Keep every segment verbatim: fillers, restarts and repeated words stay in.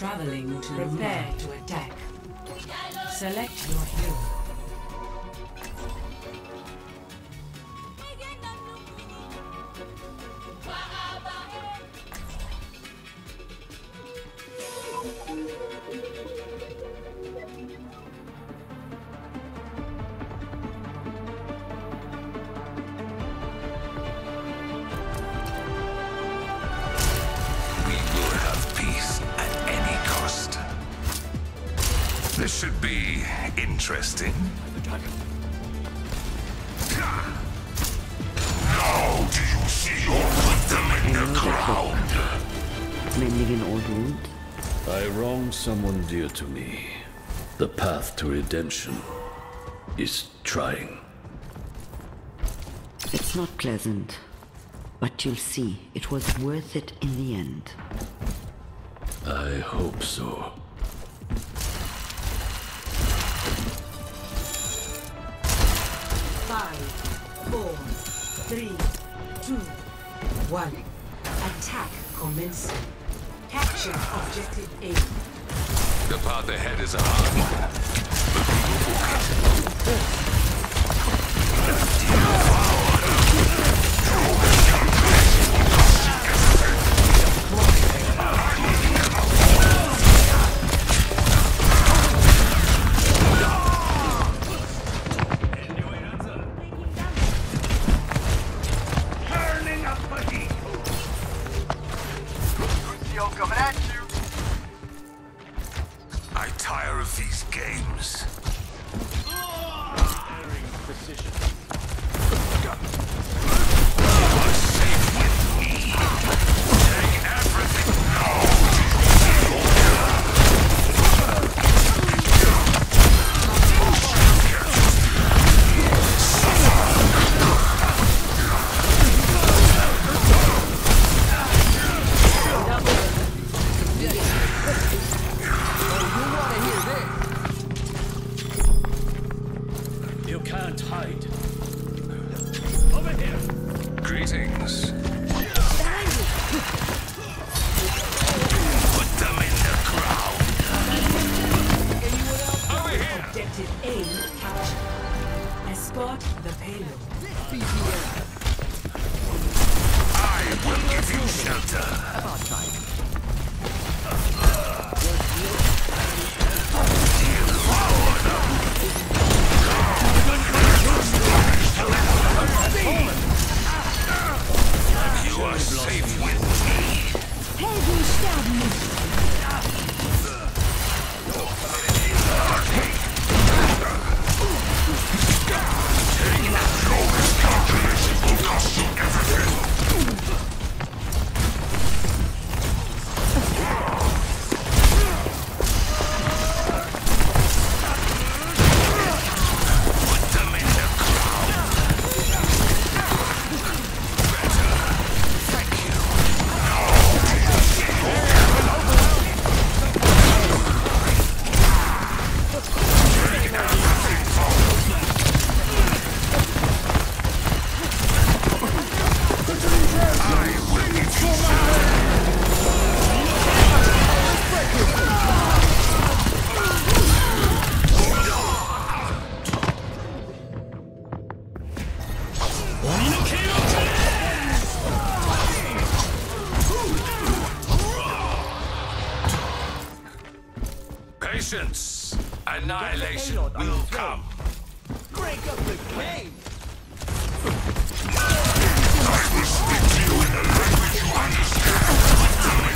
Traveling to prepare to attack. Select your hero. This should be interesting. Now do you see your victim in the ground? Mending an old wound. I wronged someone dear to me. The path to redemption is trying. It's not pleasant, but you'll see it was worth it in the end. I hope so. Five, four, three, two, one. Attack commencing. Capture objective A. The path ahead is a hard one, but we will walk it. Coming at you. I tire of these games. Precision. You are safe with me. Take everything now. You can't hide. Over here. Greetings. Put them in the ground. Over here. Objective A captured. Escort the payload. I will give you shelter. About time. You are safe with me. Helden sterben nicht. Patience. Annihilation will come. Break up the game. I will speak to you in a language you understand.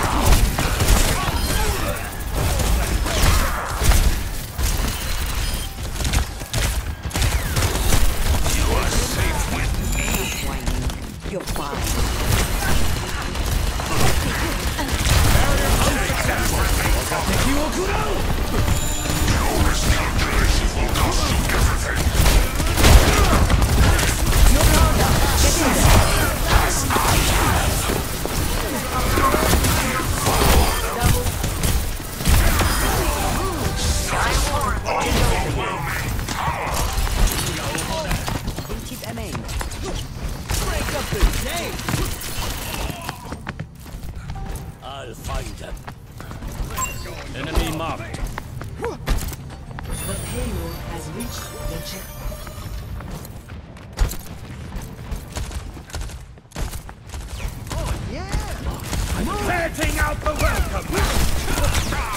You are safe with me. You're fine. Your miscalculation will cost you everything. As I have. reached the checkpoint. Setting out the welcome!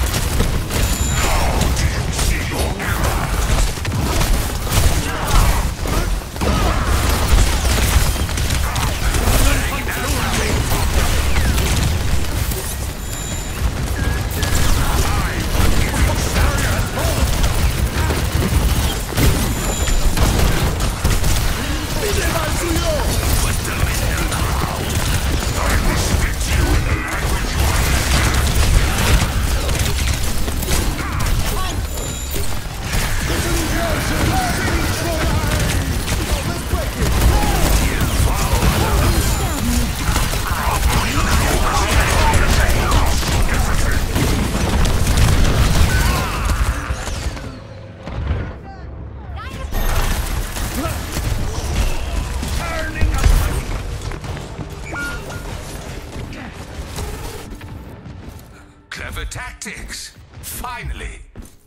Clever tactics. Finally.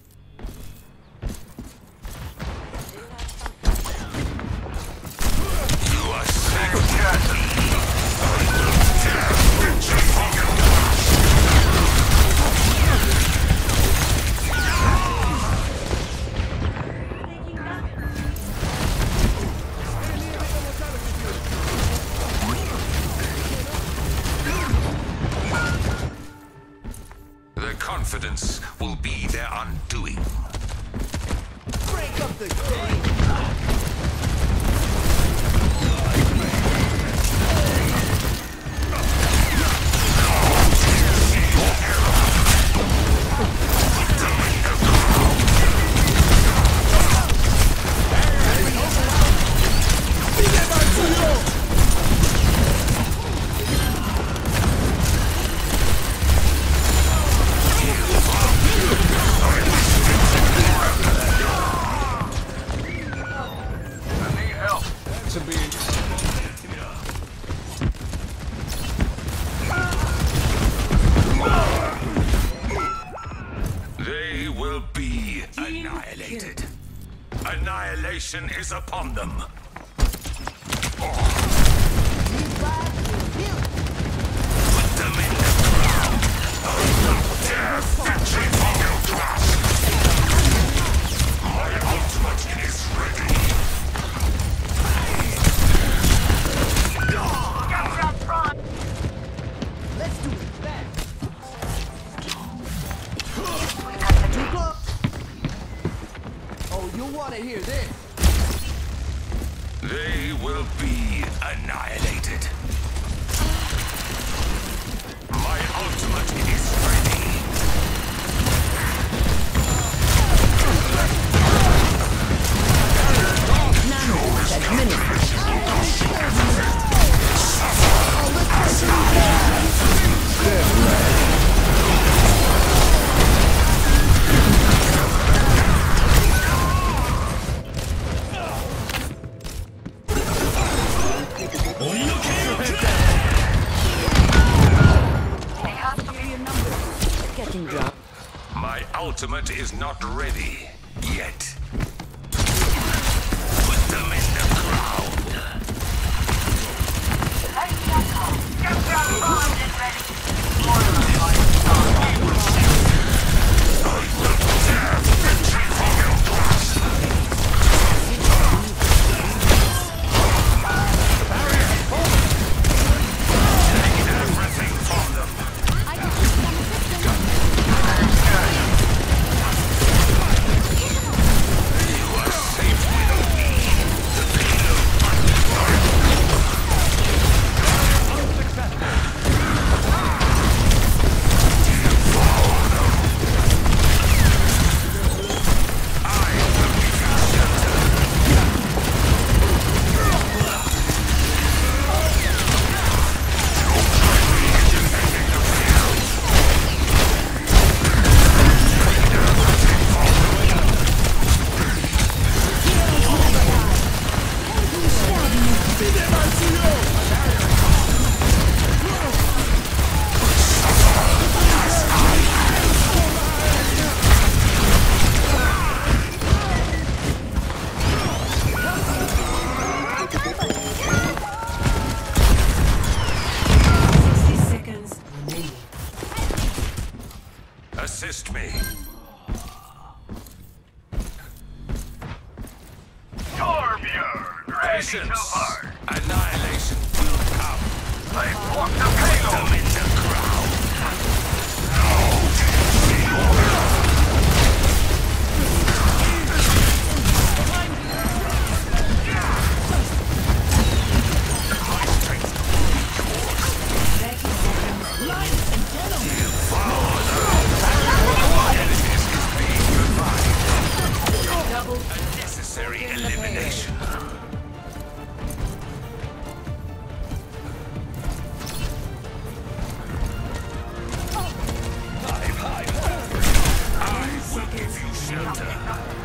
You are safe. Their confidence will be their undoing. Break up the game! They will be annihilated. Annihilation is upon them. Put them in the ground. Their victory will cross. My ultimate is ready. Let's do it back! Oh, you'll want to hear this! They will be annihilated. My ultimate is ready. Getting dropped. My ultimate is not ready yet. Put them in the ground. Patience. Annihilation will come. I've walked the payload in the ground. Unnecessary elimination. I will give you shelter.